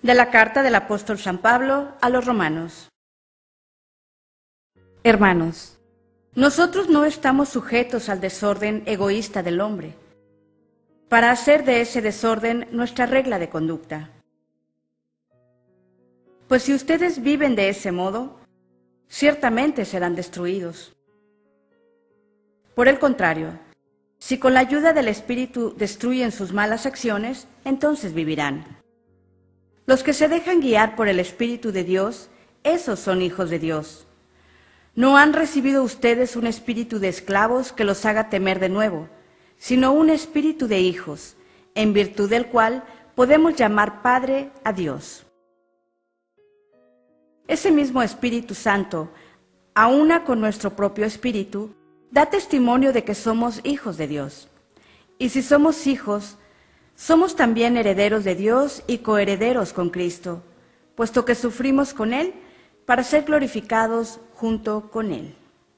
De la carta del apóstol San Pablo a los romanos. Hermanos, nosotros no estamos sujetos al desorden egoísta del hombre, para hacer de ese desorden nuestra regla de conducta. Pues si ustedes viven de ese modo, ciertamente serán destruidos. Por el contrario, si con la ayuda del Espíritu destruyen sus malas acciones, entonces vivirán. Los que se dejan guiar por el Espíritu de Dios, esos son hijos de Dios. No han recibido ustedes un espíritu de esclavos que los haga temer de nuevo, sino un espíritu de hijos, en virtud del cual podemos llamar Padre a Dios. Ese mismo Espíritu Santo, a una con nuestro propio espíritu, da testimonio de que somos hijos de Dios. Y si somos hijos, somos también herederos de Dios y coherederos con Cristo, puesto que sufrimos con Él para ser glorificados junto con Él.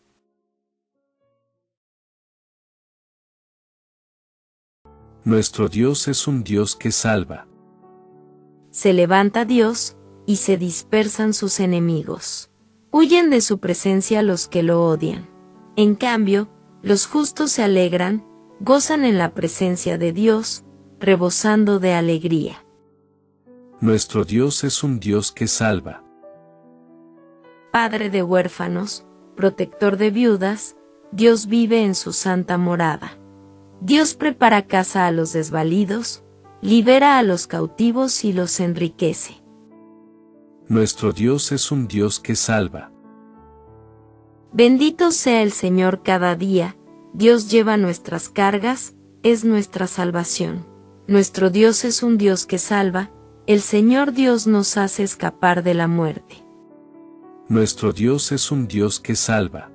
Nuestro Dios es un Dios que salva. Se levanta Dios, y se dispersan sus enemigos. Huyen de su presencia los que lo odian. En cambio, los justos se alegran, gozan en la presencia de Dios, rebosando de alegría. Nuestro Dios es un Dios que salva. Padre de huérfanos, protector de viudas, Dios vive en su santa morada. Dios prepara casa a los desvalidos, libera a los cautivos y los enriquece. Nuestro Dios es un Dios que salva. Bendito sea el Señor cada día, Dios lleva nuestras cargas, es nuestra salvación. Nuestro Dios es un Dios que salva, el Señor Dios nos hace escapar de la muerte. Nuestro Dios es un Dios que salva.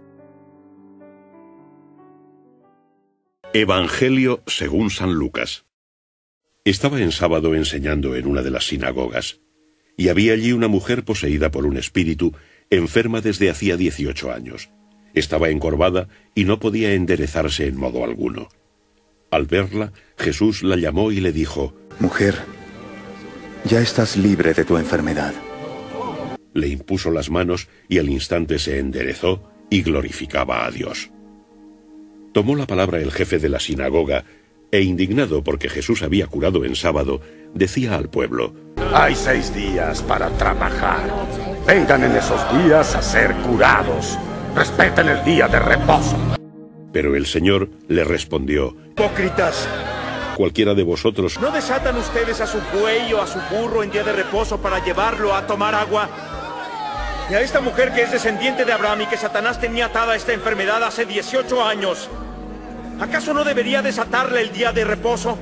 Evangelio según San Lucas. Estaba en sábado enseñando en una de las sinagogas, y había allí una mujer poseída por un espíritu, enferma desde hacía 18 años. Estaba encorvada y no podía enderezarse en modo alguno. Al verla, Jesús la llamó y le dijo: Mujer, ya estás libre de tu enfermedad. Le impuso las manos y al instante se enderezó y glorificaba a Dios. Tomó la palabra el jefe de la sinagoga e, indignado porque Jesús había curado en sábado, decía al pueblo: Hay 6 días para trabajar. Vengan en esos días a ser curados. Respeten el día de reposo. Pero el Señor le respondió: Hipócritas, cualquiera de vosotros... ¿no desatan ustedes a su buey o a su burro en día de reposo para llevarlo a tomar agua? Y a esta mujer que es descendiente de Abraham y que Satanás tenía atada a esta enfermedad hace 18 años, ¿acaso no debería desatarle el día de reposo?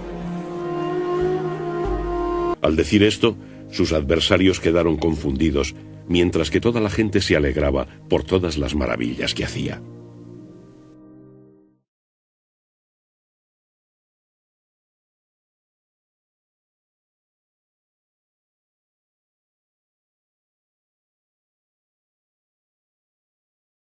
Al decir esto, sus adversarios quedaron confundidos, mientras que toda la gente se alegraba por todas las maravillas que hacía.